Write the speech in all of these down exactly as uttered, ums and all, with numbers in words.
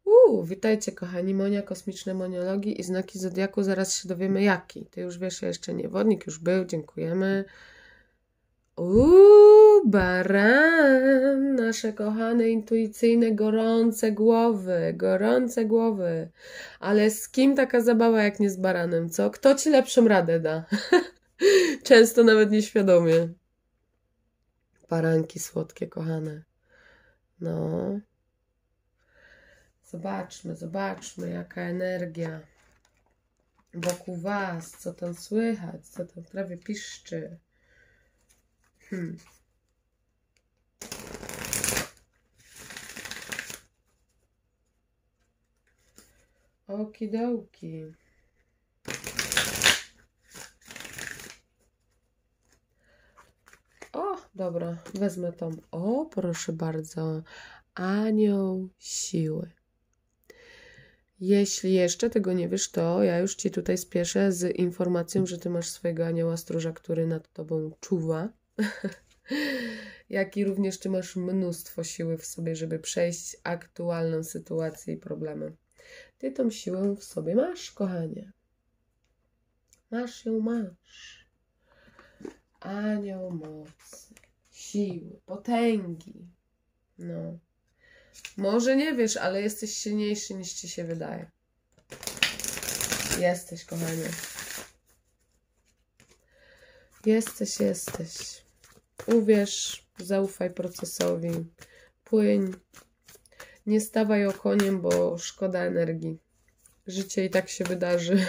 Uuu, witajcie kochani, Monia, kosmiczne moniologii i znaki zodiaku, zaraz się dowiemy jaki. Ty już wiesz, ja jeszcze nie, wodnik już był, dziękujemy. Uuu, baran, nasze kochane, intuicyjne, gorące głowy, gorące głowy. Ale z kim taka zabawa jak nie z baranem, co? Kto ci lepszą radę da? Często nawet nieświadomie. Baranki słodkie, kochane. No... Zobaczmy, zobaczmy, jaka energia wokół was, co tam słychać, co tam prawie piszczy. Hmm. Okidoki. O, dobra, wezmę tą. O, proszę bardzo, anioł siły. Jeśli jeszcze tego nie wiesz, to ja już ci tutaj spieszę z informacją, że ty masz swojego anioła stróża, który nad tobą czuwa. Jak i również ty masz mnóstwo siły w sobie, żeby przejść aktualną sytuację i problemy. Ty tą siłę w sobie masz, kochanie. Masz ją, masz. Anioł mocy, siły, potęgi. No. Może nie wiesz, ale jesteś silniejszy niż ci się wydaje. Jesteś, kochanie. Jesteś, jesteś. Uwierz, zaufaj procesowi. Płyń. Nie stawaj okoniem, bo szkoda energii. Życie i tak się wydarzy.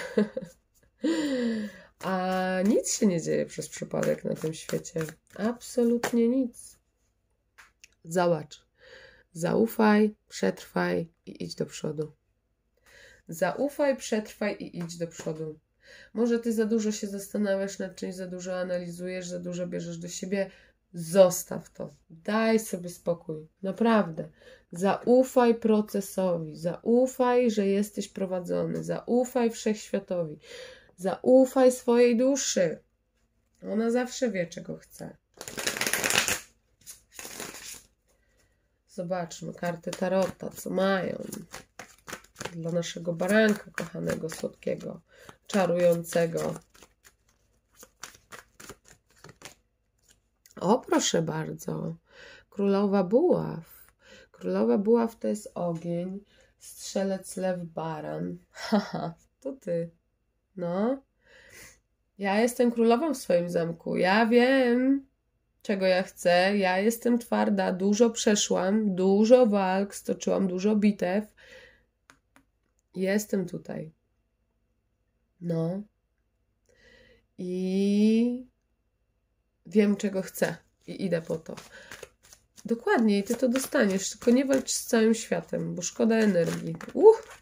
A nic się nie dzieje przez przypadek na tym świecie. Absolutnie nic. Zobacz. Zaufaj, przetrwaj i idź do przodu. Zaufaj, przetrwaj i idź do przodu. Może ty za dużo się zastanawiasz nad czymś, za dużo analizujesz, za dużo bierzesz do siebie. Zostaw to. Daj sobie spokój. Naprawdę. Zaufaj procesowi. Zaufaj, że jesteś prowadzony. Zaufaj wszechświatowi. Zaufaj swojej duszy. Ona zawsze wie, czego chce. Zobaczmy karty tarota, co mają dla naszego baranka kochanego, słodkiego, czarującego. O, proszę bardzo, królowa buław. Królowa buław to jest ogień, strzelec, lew, baran. Haha, to ty. No, ja jestem królową w swoim zamku, ja wiem, czego ja chcę. Ja jestem twarda, dużo przeszłam, dużo walk, stoczyłam dużo bitew. Jestem tutaj. No. I wiem, czego chcę. I idę po to. Dokładnie, i ty to dostaniesz. Tylko nie walcz z całym światem, bo szkoda energii. Uch!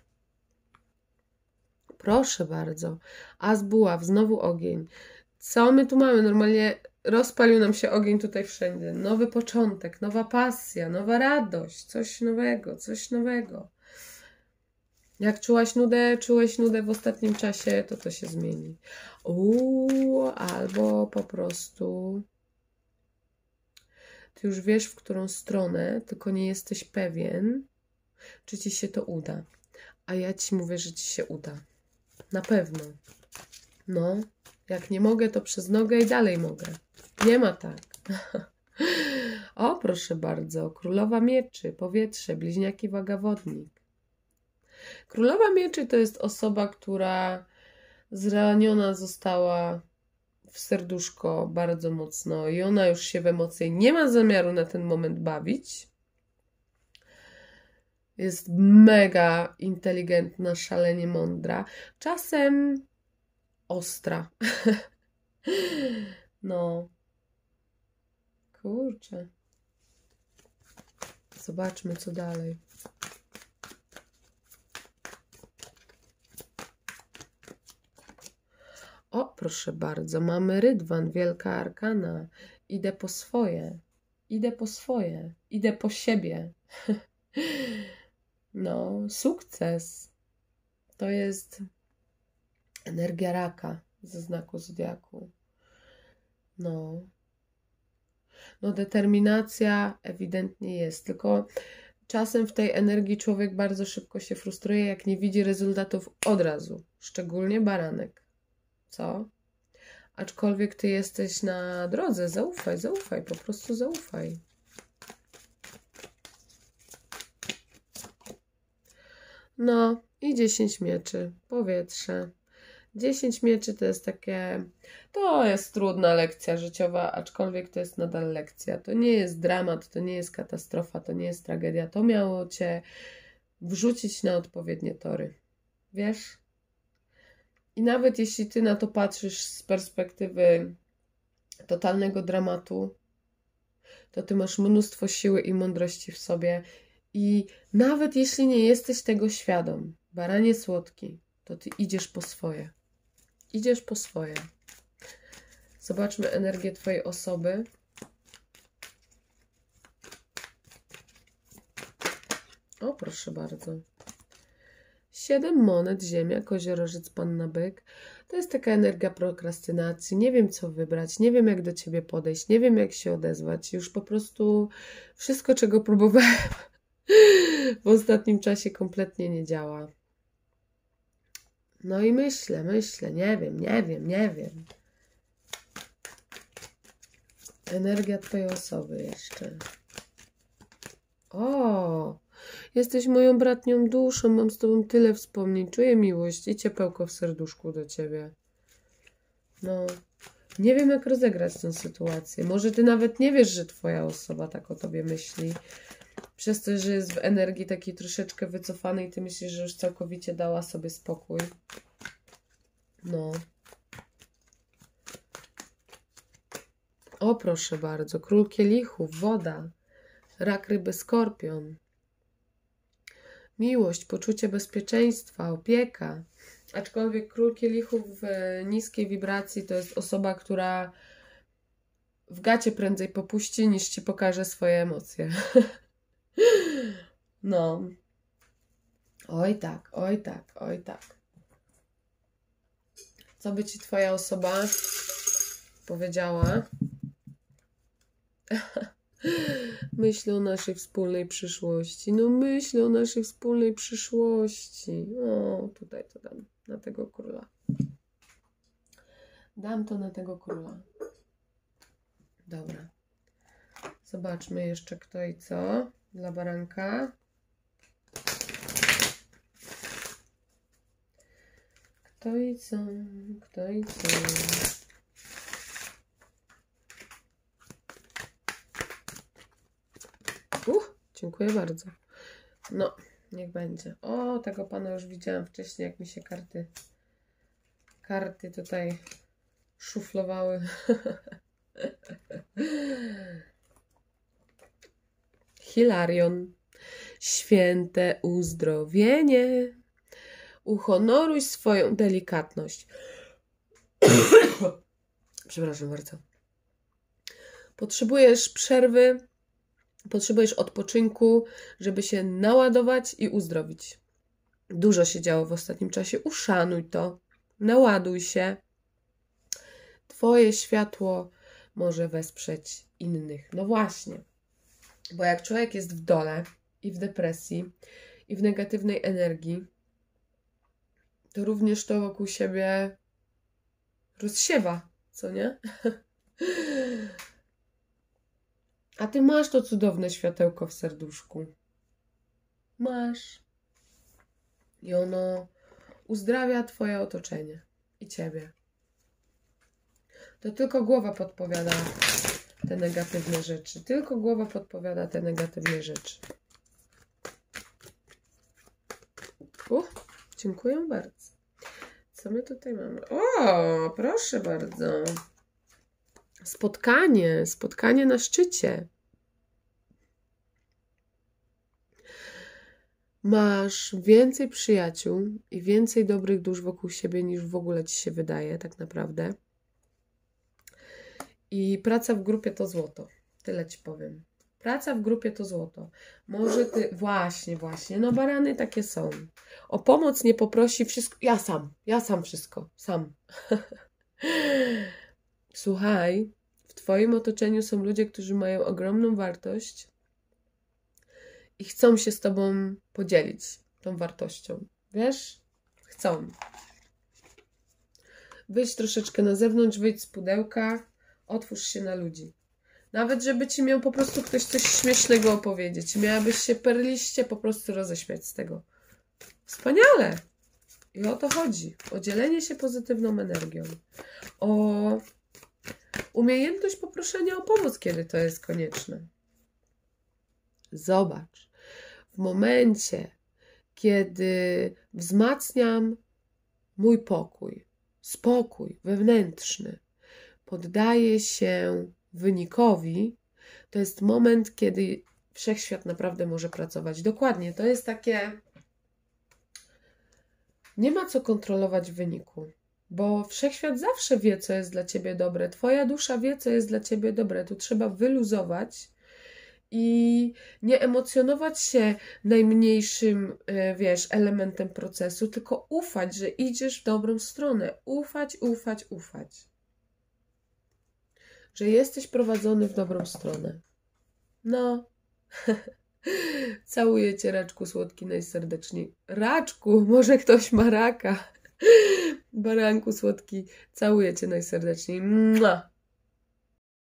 Proszę bardzo. As buław, znowu ogień. Co my tu mamy? Normalnie rozpalił nam się ogień tutaj wszędzie. Nowy początek, nowa pasja, nowa radość, coś nowego, coś nowego. Jak czułaś nudę, czułeś nudę w ostatnim czasie, to to się zmieni. Uuu, albo po prostu ty już wiesz, w którą stronę, tylko nie jesteś pewien, czy ci się to uda. A ja ci mówię, że ci się uda. Na pewno. No. Jak nie mogę, to przez nogę i dalej mogę. Nie ma tak. O, proszę bardzo. Królowa mieczy, powietrze, bliźniaki, waga, wodnik. Królowa mieczy to jest osoba, która zraniona została w serduszko bardzo mocno i ona już się w emocje nie ma zamiaru na ten moment bawić. Jest mega inteligentna, szalenie mądra. Czasem ostra. No. Kurczę. Zobaczmy, co dalej. O, proszę bardzo, mamy rydwan, wielka arkana. Idę po swoje. Idę po swoje. Idę po siebie. No, sukces. To jest energia raka ze znaku zodiaku. No. No, determinacja ewidentnie jest, tylko czasem w tej energii człowiek bardzo szybko się frustruje, jak nie widzi rezultatów od razu. Szczególnie baranek. Co? Aczkolwiek ty jesteś na drodze. Zaufaj, zaufaj. Po prostu zaufaj. No i dziesięć mieczy. Powietrze. dziesięć mieczy to jest takie... To jest trudna lekcja życiowa, aczkolwiek to jest nadal lekcja. To nie jest dramat, to nie jest katastrofa, to nie jest tragedia. To miało cię wrzucić na odpowiednie tory. Wiesz? I nawet jeśli ty na to patrzysz z perspektywy totalnego dramatu, to ty masz mnóstwo siły i mądrości w sobie. I nawet jeśli nie jesteś tego świadom, baranie słodki, to ty idziesz po swoje. Idziesz po swoje. Zobaczmy energię twojej osoby. O, proszę bardzo. Siedem monet, ziemia, koziorożec, panna byk. To jest taka energia prokrastynacji. Nie wiem, co wybrać. Nie wiem, jak do ciebie podejść. Nie wiem, jak się odezwać. Już po prostu wszystko, czego próbowałem w ostatnim czasie, kompletnie nie działa. No i myślę, myślę. Nie wiem, nie wiem, nie wiem. Energia twojej osoby jeszcze. O! Jesteś moją bratnią duszą, mam z tobą tyle wspomnień, czuję miłość i ciepełko w serduszku do ciebie. No, nie wiem, jak rozegrać tę sytuację. Może ty nawet nie wiesz, że twoja osoba tak o tobie myśli. Przez to, że jest w energii takiej troszeczkę wycofanej, ty myślisz, że już całkowicie dała sobie spokój. No. O, proszę bardzo, król kielichów, woda, rak, ryby, skorpion. Miłość, poczucie bezpieczeństwa, opieka. Aczkolwiek król kielichów w niskiej wibracji to jest osoba, która w gacie prędzej popuści, niż ci pokaże swoje emocje. No. Oj tak, oj tak, oj tak. Co by ci twoja osoba powiedziała? Myślę o naszej wspólnej przyszłości. No myślę o naszej wspólnej przyszłości. O, tutaj to dam na tego króla. Dam to na tego króla. Dobra. Zobaczmy jeszcze kto i co dla baranka. Kto i co? Kto i co? Uch, dziękuję bardzo. No, niech będzie. O, tego pana już widziałam wcześniej, jak mi się karty karty tutaj szuflowały. Hilarion. Święte uzdrowienie. Uhonoruj swoją delikatność. Przepraszam bardzo. Potrzebujesz przerwy, potrzebujesz odpoczynku, żeby się naładować i uzdrowić. Dużo się działo w ostatnim czasie. Uszanuj to. Naładuj się. Twoje światło może wesprzeć innych. No właśnie. Bo jak człowiek jest w dole i w depresji i w negatywnej energii, to również to wokół siebie rozsiewa, co nie? A ty masz to cudowne światełko w serduszku. Masz. I ono uzdrawia twoje otoczenie i ciebie. To tylko głowa podpowiada te negatywne rzeczy. Tylko głowa podpowiada te negatywne rzeczy. Uh, dziękuję bardzo. Co my tutaj mamy? O, proszę bardzo. Spotkanie. Spotkanie na szczycie. Masz więcej przyjaciół i więcej dobrych dusz wokół siebie, niż w ogóle ci się wydaje, tak naprawdę. I praca w grupie to złoto. Tyle ci powiem. Praca w grupie to złoto. Może ty... Właśnie, właśnie. No barany takie są. O pomoc nie poprosi wszystko. Ja sam. Ja sam wszystko. Sam. Słuchaj, w twoim otoczeniu są ludzie, którzy mają ogromną wartość i chcą się z Tobą podzielić tą wartością. Wiesz? Chcą. Wyjdź troszeczkę na zewnątrz, wyjdź z pudełka, otwórz się na ludzi. Nawet, żeby Ci miał po prostu ktoś coś śmiesznego opowiedzieć. Miałabyś się perliście po prostu roześmiać z tego. Wspaniale! I o to chodzi. O dzielenie się pozytywną energią. O umiejętność poproszenia o pomoc, kiedy to jest konieczne. Zobacz. W momencie, kiedy wzmacniam mój pokój, spokój wewnętrzny, poddaję się wynikowi, to jest moment, kiedy wszechświat naprawdę może pracować. Dokładnie, to jest takie... Nie ma co kontrolować w wyniku, bo wszechświat zawsze wie, co jest dla Ciebie dobre. Twoja dusza wie, co jest dla Ciebie dobre. Tu trzeba wyluzować i nie emocjonować się najmniejszym, wiesz, elementem procesu, tylko ufać, że idziesz w dobrą stronę. Ufać, ufać, ufać. Że jesteś prowadzony w dobrą stronę. No. Całuję Cię, Raczku słodki, najserdeczniej. Raczku, może ktoś ma raka. Baranku słodki, całuję Cię najserdeczniej. Mua.